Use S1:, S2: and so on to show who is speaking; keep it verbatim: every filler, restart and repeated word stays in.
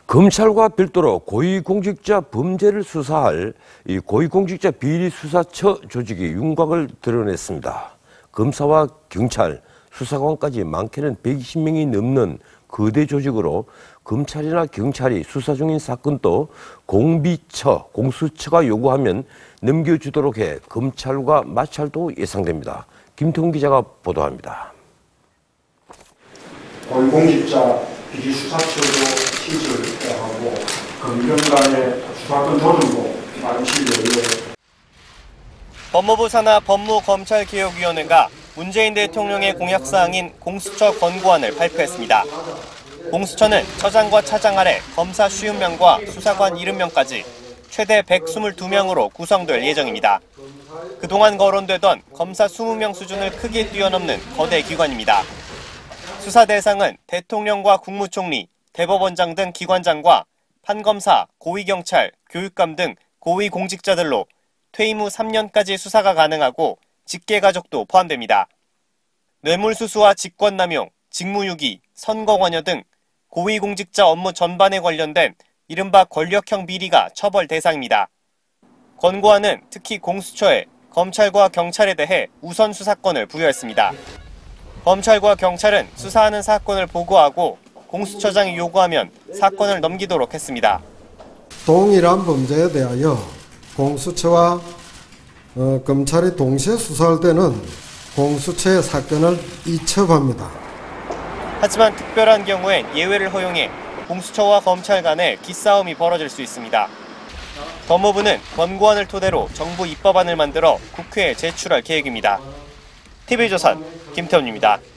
S1: 검찰과 별도로 고위공직자 범죄를 수사할 이 고위공직자 비리수사처 조직이 윤곽을 드러냈습니다. 검사와 경찰, 수사관까지 많게는 백이십 명이 넘는 거대 조직으로 검찰이나 경찰이 수사 중인 사건도 공비처, 공수처가 요구하면 넘겨주도록 해 검찰과 마찰도 예상됩니다. 김태훈 기자가 보도합니다.
S2: 고위공직자 비리수사처도 취지를 하고 검경 간의 수사권 조정도 빠른 시일 내에
S3: 법무부 산하 법무검찰개혁위원회가 문재인 대통령의 공약사항인 공수처 권고안을 발표했습니다. 공수처는 처장과 차장 아래 검사 오십 명과 수사관 칠십 명까지 최대 백이십이 명으로 구성될 예정입니다. 그동안 거론되던 검사 이십 명 수준을 크게 뛰어넘는 거대 기관입니다. 수사 대상은 대통령과 국무총리, 대법원장 등 기관장과 판검사, 고위경찰, 교육감 등 고위공직자들로 퇴임 후 삼 년까지 수사가 가능하고 직계가족도 포함됩니다. 뇌물수수와 직권남용, 직무유기, 선거관여 등 고위공직자 업무 전반에 관련된 이른바 권력형 비리가 처벌 대상입니다. 권고안은 특히 공수처에 검찰과 경찰에 대해 우선 수사권을 부여했습니다. 검찰과 경찰은 수사하는 사건을 보고하고 공수처장이 요구하면 사건을 넘기도록 했습니다.
S4: 동일한 범죄에 대하여 공수처와 어, 검찰이 동시에 수사할 때는 공수처의 사건을 이첩합니다.
S3: 하지만 특별한 경우엔 예외를 허용해 공수처와 검찰 간에 기싸움이 벌어질 수 있습니다. 법무부는 권고안을 토대로 정부 입법안을 만들어 국회에 제출할 계획입니다. 티비조선 김태훈입니다.